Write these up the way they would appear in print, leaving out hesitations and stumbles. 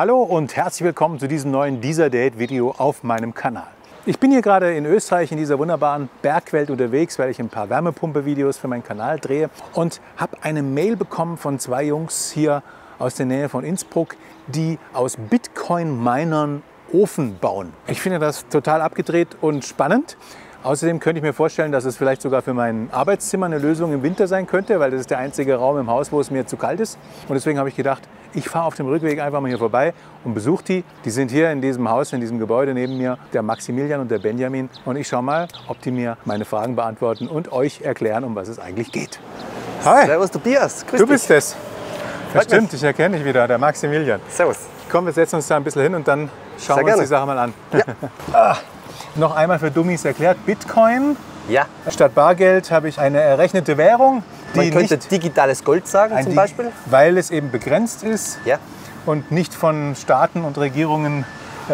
Hallo und herzlich willkommen zu diesem neuen Deezerdate-Video auf meinem Kanal. Ich bin hier gerade in Österreich in dieser wunderbaren Bergwelt unterwegs, weil ich ein paar Wärmepumpe-Videos für meinen Kanal drehe und habe eine Mail bekommen von zwei Jungs hier aus der Nähe von Innsbruck, die aus Bitcoin-Minern Ofen bauen. Ich finde das total abgedreht und spannend. Außerdem könnte ich mir vorstellen, dass es vielleicht sogar für mein Arbeitszimmer eine Lösung im Winter sein könnte, weil das ist der einzige Raum im Haus, wo es mir zu kalt ist. Und deswegen habe ich gedacht, ich fahre auf dem Rückweg einfach mal hier vorbei und besuche die. Die sind hier in diesem Haus, in diesem Gebäude neben mir, der Maximilian und der Benjamin. Und ich schaue mal, ob die mir meine Fragen beantworten und euch erklären, um was es eigentlich geht. Hi! Servus Tobias, grüß Du dich. bist es. Ja, stimmt, ich erkenne dich wieder, der Maximilian. Servus. Komm, wir setzen uns da ein bisschen hin und dann schauen wir uns die Sache mal an. Ja. Noch einmal für Dummies erklärt, Bitcoin. Ja, Statt Bargeld habe ich eine errechnete Währung, die man könnte nicht digitales Gold sagen zum Beispiel. weil es eben begrenzt ist Ja, und nicht von Staaten und Regierungen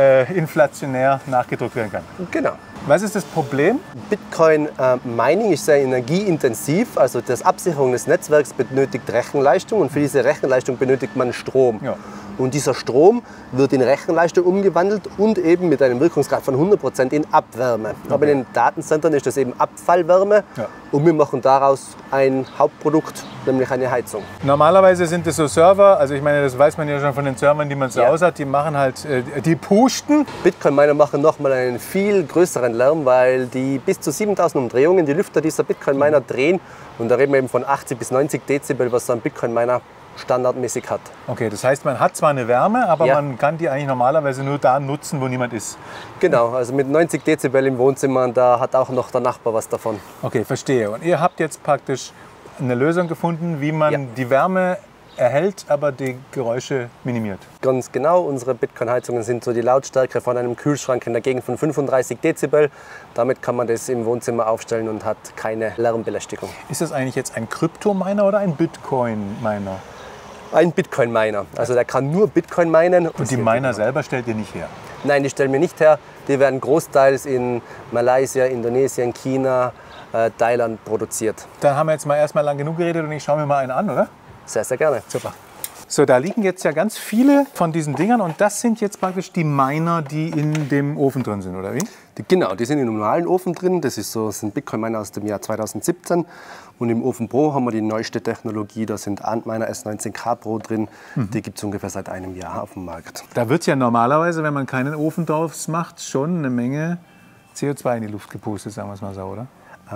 inflationär nachgedruckt werden kann. genau. Was ist das Problem? Bitcoin Mining ist sehr energieintensiv, also das Absicherung des Netzwerks benötigt Rechenleistung und für diese Rechenleistung benötigt man Strom. Ja. Und dieser Strom wird in Rechenleistung umgewandelt und eben mit einem Wirkungsgrad von 100% in Abwärme. Aber in den Datenzentren ist das eben Abfallwärme und wir machen daraus ein Hauptprodukt, nämlich eine Heizung. Normalerweise sind es so Server, also ich meine, das weiß man ja schon von den Servern, die man zu Hause hat, die machen halt, die pusten. Bitcoin-Miner machen nochmal einen viel größeren Lärm, weil die bis zu 7000 Umdrehungen, die Lüfter dieser Bitcoin-Miner drehen. Und da reden wir eben von 80 bis 90 Dezibel, was so ein Bitcoin-Miner standardmäßig hat. Okay, das heißt, man hat zwar eine Wärme, aber man kann die eigentlich normalerweise nur da nutzen, wo niemand ist. Genau, also mit 90 Dezibel im Wohnzimmer, da hat auch noch der Nachbar was davon. Okay, verstehe. Und ihr habt jetzt praktisch eine Lösung gefunden, wie man die Wärme erhält, aber die Geräusche minimiert. Ganz genau, unsere Bitcoin-Heizungen sind so die Lautstärke von einem Kühlschrank in der Gegend von 35 Dezibel. Damit kann man das im Wohnzimmer aufstellen und hat keine Lärmbelästigung. Ist das eigentlich jetzt ein Kryptominer oder ein Bitcoin-Miner? Ein Bitcoin-Miner, also der kann nur Bitcoin minen. Und die Miner selber stellt ihr nicht her? Nein, die stellen wir nicht her. Die werden großteils in Malaysia, Indonesien, China, Thailand produziert. Dann haben wir jetzt mal erstmal lang genug geredet und ich schaue mir mal einen an, oder? Sehr, sehr gerne. Super. So, da liegen jetzt ja ganz viele von diesen Dingern und das sind jetzt praktisch die Miner, die in dem Ofen drin sind, oder wie? Genau, die sind im normalen Ofen drin. Das sind Bitcoin-Miner aus dem Jahr 2017. Und im Ofen Pro haben wir die neueste Technologie. Da sind Antminer S19K Pro drin. Die gibt es ungefähr seit einem Jahr auf dem Markt. Da wird ja normalerweise, wenn man keinen Ofen drauf macht, schon eine Menge CO2 in die Luft gepustet, sagen wir es mal so, oder?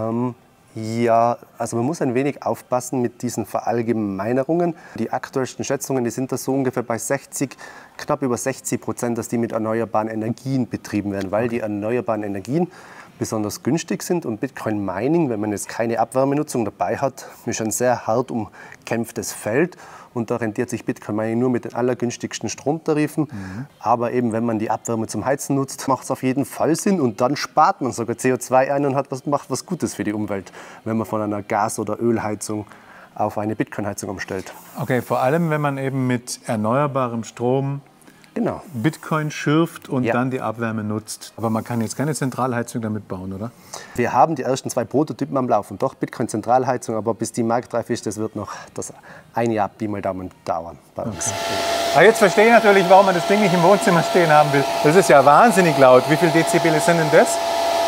Ja, also man muss ein wenig aufpassen mit diesen Verallgemeinerungen. Die aktuellsten Schätzungen, die sind da so ungefähr bei 60, knapp über 60%, dass die mit erneuerbaren Energien betrieben werden, weil die erneuerbaren Energien besonders günstig sind und Bitcoin Mining, wenn man jetzt keine Abwärmenutzung dabei hat, ist ein sehr hart umkämpftes Feld und da rentiert sich Bitcoin Mining nur mit den allergünstigsten Stromtarifen. Aber eben, wenn man die Abwärme zum Heizen nutzt, macht es auf jeden Fall Sinn und dann spart man sogar CO2 ein und macht was Gutes für die Umwelt, wenn man von einer Gas- oder Ölheizung auf eine Bitcoin-Heizung umstellt. Okay, vor allem, wenn man eben mit erneuerbarem Strom Bitcoin schürft und dann die Abwärme nutzt. Aber man kann jetzt keine Zentralheizung damit bauen, oder? Wir haben die ersten 2 Prototypen am Laufen. Doch Bitcoin-Zentralheizung, aber bis die marktreif ist, das wird noch ein Jahr Pi mal Daumen dauern bei uns. Aber jetzt verstehe ich natürlich, warum man das Ding nicht im Wohnzimmer stehen haben will. Das ist ja wahnsinnig laut. Wie viel Dezibel sind denn das?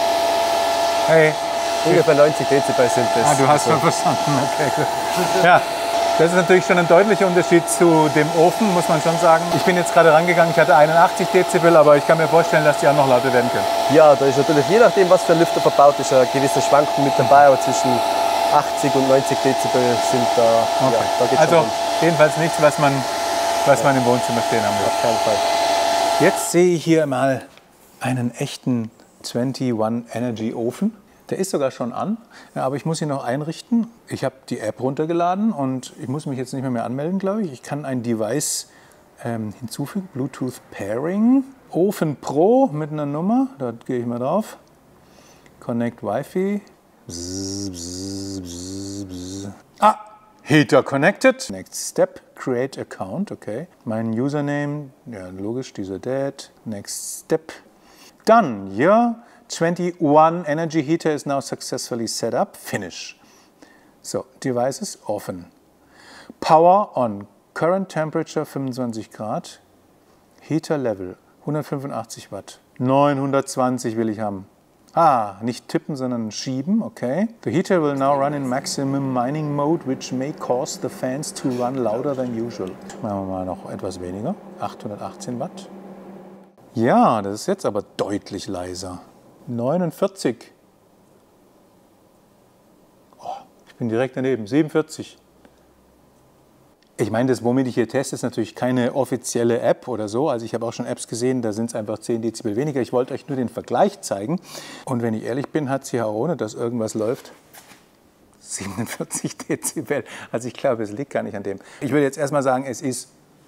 Hey. Ungefähr 90 Dezibel sind das. Ah, du hast schon verstanden. Okay, gut. Ja. Das ist natürlich schon ein deutlicher Unterschied zu dem Ofen, muss man schon sagen. Ich bin jetzt gerade rangegangen, ich hatte 81 Dezibel, aber ich kann mir vorstellen, dass die auch noch lauter werden können. Ja, da ist natürlich, je nachdem, was für ein Lüfter verbaut ist, eine gewisse Schwankung mit dabei, aber zwischen 80 und 90 Dezibel sind da, da geht's also schon rund. jedenfalls nichts, was man im Wohnzimmer stehen haben will. Auf keinen Fall. Jetzt sehe ich hier mal einen echten 21 Energy Ofen. Der ist sogar schon an, aber ich muss ihn noch einrichten. Ich habe die App runtergeladen und ich muss mich jetzt nicht mehr anmelden, glaube ich. Ich kann ein Device hinzufügen, Bluetooth Pairing. Ofen Pro mit einer Nummer, da gehe ich mal drauf. Connect Wi-Fi. Bzz, bzz, bzz, bzz. Ah, Heater connected. Next step, create account, okay. Mein Username, ja logisch, dieser Dad. Next step. Done, your 21 energy heater is now successfully set up. Finish. So, device is offen. Power on. Current temperature 25 Grad. Heater Level, 185 Watt. 920 will ich haben. Ah, nicht tippen, sondern schieben, okay. The heater will now run in maximum mining mode, which may cause the fans to run louder than usual. Machen wir mal noch etwas weniger, 818 Watt. Ja, das ist jetzt aber deutlich leiser. 49. Oh, ich bin direkt daneben, 47. Ich meine, das, womit ich hier teste, ist natürlich keine offizielle App oder so. Also ich habe auch schon Apps gesehen, da sind es einfach 10 Dezibel weniger. Ich wollte euch nur den Vergleich zeigen. Und wenn ich ehrlich bin, hat es hier auch ohne, dass irgendwas läuft, 47 Dezibel. Also ich glaube, es liegt gar nicht an dem. Ich würde jetzt erstmal sagen, es ist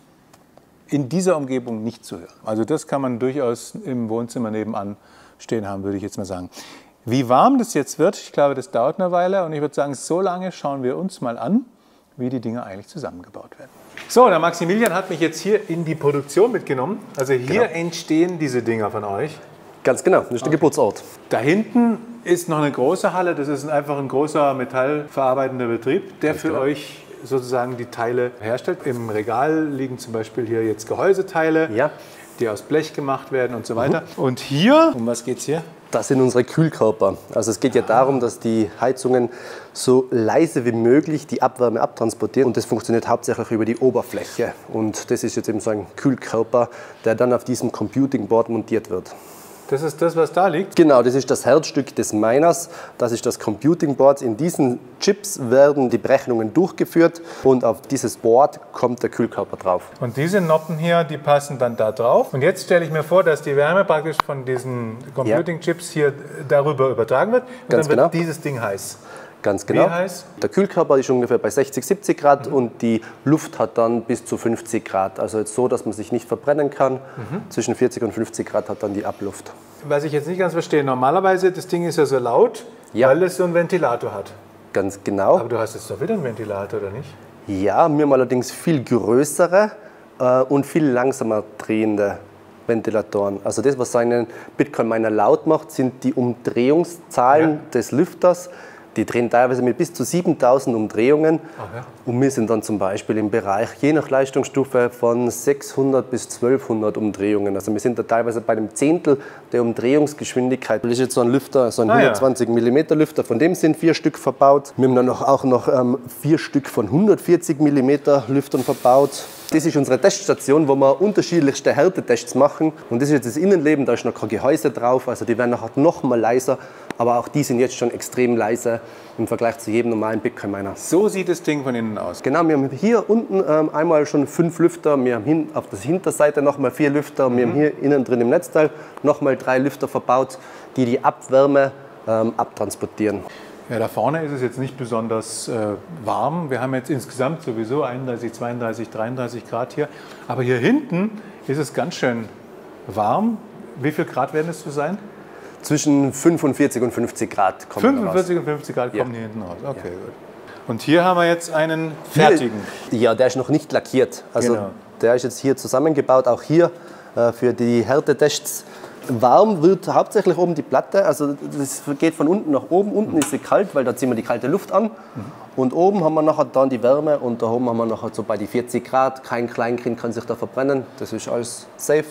in dieser Umgebung nicht zu hören. Also das kann man durchaus im Wohnzimmer nebenan stehen haben, würde ich jetzt mal sagen. Wie warm das jetzt wird, ich glaube, das dauert eine Weile. Und ich würde sagen, so lange schauen wir uns mal an, wie die Dinge eigentlich zusammengebaut werden. So, der Maximilian hat mich jetzt hier in die Produktion mitgenommen. Also hier entstehen diese Dinger von euch. Ganz genau, das ist der Geburtsort. Da hinten ist noch eine große Halle. Das ist einfach ein großer metallverarbeitender Betrieb, der für euch sozusagen die Teile herstellt. Im Regal liegen zum Beispiel hier jetzt Gehäuseteile, die aus Blech gemacht werden und so weiter. Und hier, um was geht es hier? Das sind unsere Kühlkörper. Also es geht ja darum, dass die Heizungen so leise wie möglich die Abwärme abtransportieren. Und das funktioniert hauptsächlich über die Oberfläche. Und das ist jetzt eben so ein Kühlkörper, der dann auf diesem Computing Board montiert wird. Das ist das, was da liegt? Genau, das ist das Herzstück des Miners. Das ist das Computing Board. In diesen Chips werden die Berechnungen durchgeführt und auf dieses Board kommt der Kühlkörper drauf. Und diese Noppen hier, die passen dann da drauf. Und jetzt stelle ich mir vor, dass die Wärme praktisch von diesen Computing Chips hier darüber übertragen wird. Und dann wird dieses Ding heiß. Ganz genau. Wie heiß? Der Kühlkörper ist ungefähr bei 60, 70 Grad und die Luft hat dann bis zu 50 Grad. Also jetzt so, dass man sich nicht verbrennen kann. Zwischen 40 und 50 Grad hat dann die Abluft. Was ich jetzt nicht ganz verstehe, normalerweise, das Ding ist ja so laut, weil es so einen Ventilator hat. Ganz genau. Aber du hast jetzt doch wieder einen Ventilator, oder nicht? Ja, wir haben allerdings viel größere und viel langsamer drehende Ventilatoren. Also das, was einen Bitcoin-Miner laut macht, sind die Umdrehungszahlen des Lüfters. Die drehen teilweise mit bis zu 7000 Umdrehungen. Und wir sind dann zum Beispiel im Bereich, je nach Leistungsstufe, von 600 bis 1200 Umdrehungen. Also wir sind da teilweise bei einem Zehntel der Umdrehungsgeschwindigkeit. Das ist jetzt so ein Lüfter, so ein 120 mm Lüfter, von dem sind 4 Stück verbaut. Wir haben dann auch noch 4 Stück von 140 mm Lüftern verbaut. Das ist unsere Teststation, wo wir unterschiedlichste Härtetests machen. Und das ist jetzt das Innenleben, da ist noch kein Gehäuse drauf, also die werden nachher noch mal leiser. Aber auch die sind jetzt schon extrem leise im Vergleich zu jedem normalen Bitcoin-Miner. So sieht das Ding von innen aus. Genau, wir haben hier unten einmal schon 5 Lüfter, wir haben auf der Hinterseite noch mal 4 Lüfter, wir haben hier innen drin im Netzteil noch mal 3 Lüfter verbaut, die die Abwärme abtransportieren. Ja, da vorne ist es jetzt nicht besonders warm. Wir haben jetzt insgesamt sowieso 31, 32, 33 Grad hier. Aber hier hinten ist es ganz schön warm. Wie viel Grad werden es so sein? Zwischen 45 und 50 Grad kommen 45 und 50 Grad kommen hier hinten raus. Okay, gut. Und hier haben wir jetzt einen fertigen. Ja, der ist noch nicht lackiert. Also der ist jetzt hier zusammengebaut, auch hier für die Härtetests. Warm wird hauptsächlich oben die Platte, also das geht von unten nach oben. Unten ist sie kalt, weil da ziehen wir die kalte Luft an. Und oben haben wir nachher dann die Wärme und da oben haben wir nachher so bei die 40 Grad. Kein Kleinkind kann sich da verbrennen, das ist alles safe.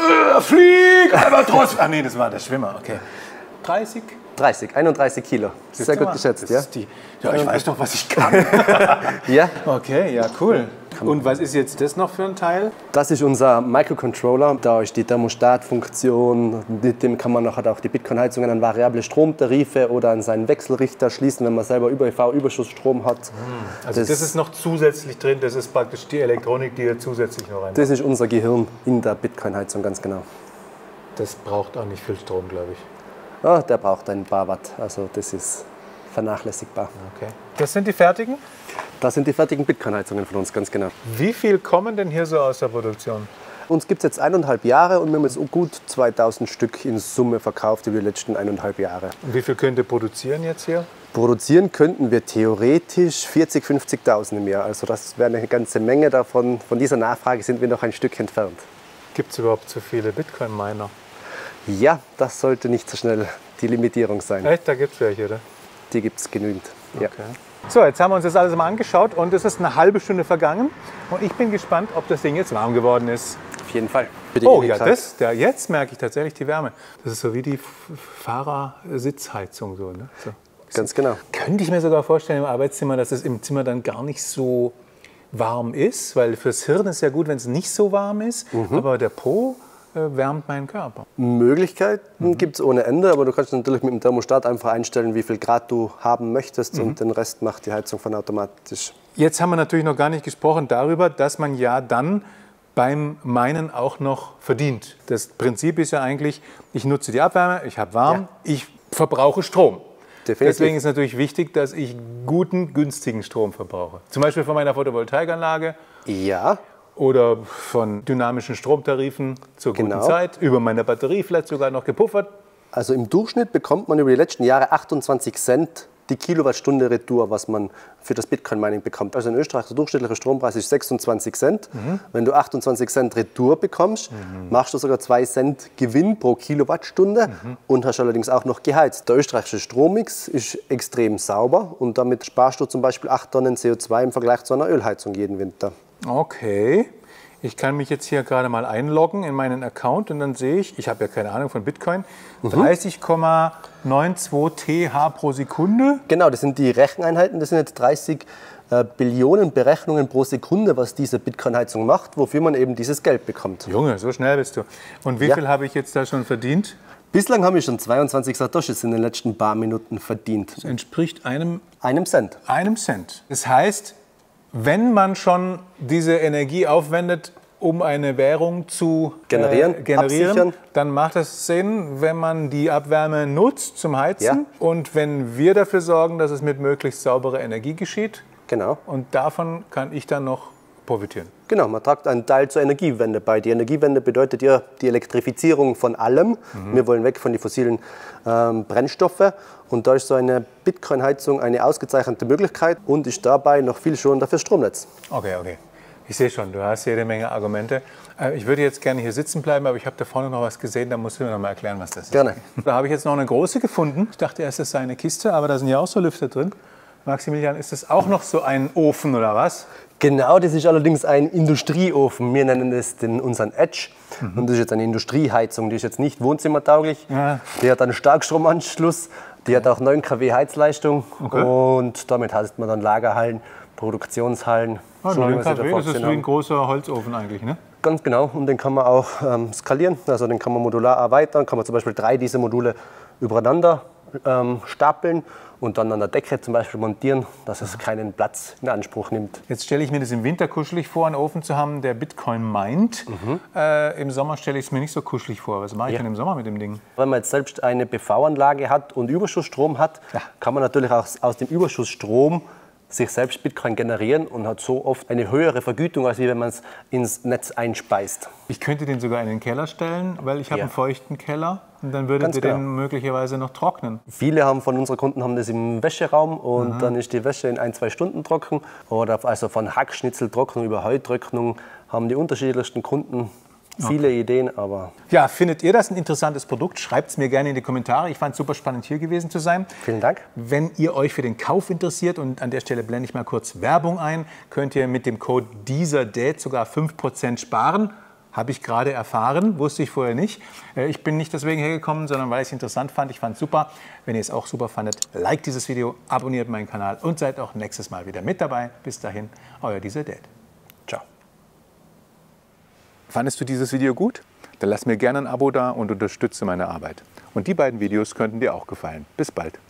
Flieg! Albatros! Ah nee, das war der Schwimmer, okay. 30? 31 Kilo. Sehr gut geschätzt, ja? Ja, ich weiß doch, was ich kann. Ja. Okay, ja, cool. Und was ist jetzt das noch für ein Teil? Das ist unser Microcontroller. Da ist die Thermostatfunktion. Mit dem kann man nachher auch die Bitcoin-Heizungen an variable Stromtarife oder an seinen Wechselrichter schließen, wenn man selber ÜV-Überschussstrom hat. Also das ist noch zusätzlich drin, das ist praktisch die Elektronik, die ihr zusätzlich noch rein. Das ist unser Gehirn in der Bitcoin-Heizung, ganz genau. Das braucht auch nicht viel Strom, glaube ich. Ja, der braucht ein paar Watt, also das ist vernachlässigbar. Okay. Das sind die fertigen? Das sind die fertigen Bitcoin-Heizungen von uns, ganz genau. Wie viel kommen denn hier so aus der Produktion? Uns gibt es jetzt 1,5 Jahre und wir haben jetzt gut 2000 Stück in Summe verkauft über die letzten 1,5 Jahre. Und wie viel könnt ihr produzieren jetzt hier? Produzieren könnten wir theoretisch 40.000, 50.000 im Jahr. Also das wäre eine ganze Menge davon. Von dieser Nachfrage sind wir noch ein Stück entfernt. Gibt es überhaupt so viele Bitcoin-Miner? Ja, das sollte nicht so schnell die Limitierung sein. Echt? Da gibt es welche, oder? Die gibt es genügend. Ja. Okay. So, jetzt haben wir uns das alles mal angeschaut und es ist eine halbe Stunde vergangen. Und ich bin gespannt, ob das Ding jetzt warm geworden ist. Auf jeden Fall. Oh ja, jetzt merke ich tatsächlich die Wärme. Das ist so wie die Fahrersitzheizung. So, ne? So. Ganz genau. Könnte ich mir sogar vorstellen im Arbeitszimmer, dass es im Zimmer dann gar nicht so warm ist, weil fürs Hirn ist ja gut, wenn es nicht so warm ist, aber der Po wärmt meinen Körper. Möglichkeiten gibt es ohne Ende, aber du kannst natürlich mit dem Thermostat einfach einstellen, wie viel Grad du haben möchtest und den Rest macht die Heizung von automatisch. Jetzt haben wir natürlich noch gar nicht gesprochen darüber, dass man ja dann beim Meinen auch noch verdient. Das Prinzip ist ja eigentlich, ich nutze die Abwärme, ich habe warm, ich verbrauche Strom. Definitiv. Deswegen ist natürlich wichtig, dass ich guten, günstigen Strom verbrauche. Zum Beispiel von meiner Photovoltaikanlage. Ja. Oder von dynamischen Stromtarifen zur guten Zeit, über meine Batterie vielleicht sogar noch gepuffert. Also im Durchschnitt bekommt man über die letzten Jahre 28 Cent die Kilowattstunde Retour, was man für das Bitcoin-Mining bekommt. Also in Österreich der durchschnittliche Strompreis ist 26 Cent. Wenn du 28 Cent Retour bekommst, machst du sogar 2 Cent Gewinn pro Kilowattstunde und hast allerdings auch noch geheizt. Der österreichische Strommix ist extrem sauber und damit sparst du zum Beispiel 8 Tonnen CO2 im Vergleich zu einer Ölheizung jeden Winter. Okay. Ich kann mich jetzt hier gerade mal einloggen in meinen Account und dann sehe ich habe ja keine Ahnung von Bitcoin, 30,92 TH pro Sekunde. Genau, das sind die Recheneinheiten, das sind jetzt 30 Billionen Berechnungen pro Sekunde, was diese Bitcoin-Heizung macht, wofür man eben dieses Geld bekommt. Junge, so schnell bist du. Und wie viel habe ich jetzt da schon verdient? Bislang habe ich schon 22 Satoshis in den letzten paar Minuten verdient. Das entspricht einem Cent. Einem Cent. Das heißt, wenn man schon diese Energie aufwendet, um eine Währung zu generieren, dann macht es Sinn, wenn man die Abwärme nutzt zum Heizen und wenn wir dafür sorgen, dass es mit möglichst sauberer Energie geschieht. Genau. Und davon kann ich dann noch profitieren. Genau, man tragt einen Teil zur Energiewende bei. Die Energiewende bedeutet ja die Elektrifizierung von allem. Wir wollen weg von den fossilen Brennstoffen. Und da ist so eine Bitcoin-Heizung eine ausgezeichnete Möglichkeit und ist dabei noch viel schonender fürs Stromnetz. Okay. Ich sehe schon, du hast jede Menge Argumente. Ich würde jetzt gerne hier sitzen bleiben, aber ich habe da vorne noch was gesehen, da musst du mir noch mal erklären, was das ist. Gerne. Da habe ich jetzt noch eine große gefunden. Ich dachte erst, es sei eine Kiste, aber da sind ja auch so Lüfter drin. Maximilian, ist das auch noch so ein Ofen oder was? Genau, das ist allerdings ein Industrieofen. Wir nennen das unseren Edge. Und das ist jetzt eine Industrieheizung. Die ist jetzt nicht wohnzimmertauglich. Ja. Die hat einen Starkstromanschluss. Die hat auch 9 kW Heizleistung. Und damit heizt man dann Lagerhallen, Produktionshallen. 9 kW, das ist wie ein großer Holzofen eigentlich, ne? Ganz genau. Und den kann man auch skalieren. Also den kann man modular erweitern. Kann man zum Beispiel 3 dieser Module übereinander stapeln und dann an der Decke zum Beispiel montieren, dass es keinen Platz in Anspruch nimmt. Jetzt stelle ich mir das im Winter kuschelig vor, einen Ofen zu haben, der Bitcoin meint. Im Sommer stelle ich es mir nicht so kuschelig vor. Was mache ich denn im Sommer mit dem Ding? Wenn man jetzt selbst eine PV-Anlage hat und Überschussstrom hat, kann man natürlich auch aus dem Überschussstrom sich selbst Bitcoin generieren und hat so oft eine höhere Vergütung, als wenn man es ins Netz einspeist. Ich könnte den sogar in den Keller stellen, weil ich habe einen feuchten Keller und dann würdet ihr den möglicherweise noch trocknen. Viele von unseren Kunden haben das im Wäscheraum und dann ist die Wäsche in 1-2 Stunden trocken. Oder also von Hackschnitzeltrocknung über Heutrocknung haben die unterschiedlichsten Kunden viele Ideen, aber... Ja, findet ihr das ein interessantes Produkt? Schreibt es mir gerne in die Kommentare. Ich fand es super spannend, hier gewesen zu sein. Vielen Dank. Wenn ihr euch für den Kauf interessiert, und an der Stelle blende ich mal kurz Werbung ein, könnt ihr mit dem Code DIESERDATE sogar 5% sparen. Habe ich gerade erfahren, wusste ich vorher nicht. Ich bin nicht deswegen hergekommen, sondern weil ich es interessant fand. Ich fand es super. Wenn ihr es auch super fandet, liked dieses Video, abonniert meinen Kanal und seid auch nächstes Mal wieder mit dabei. Bis dahin, euer DIESERDATE. Ciao. Fandest du dieses Video gut? Dann lass mir gerne ein Abo da und unterstütze meine Arbeit. Und die beiden Videos könnten dir auch gefallen. Bis bald.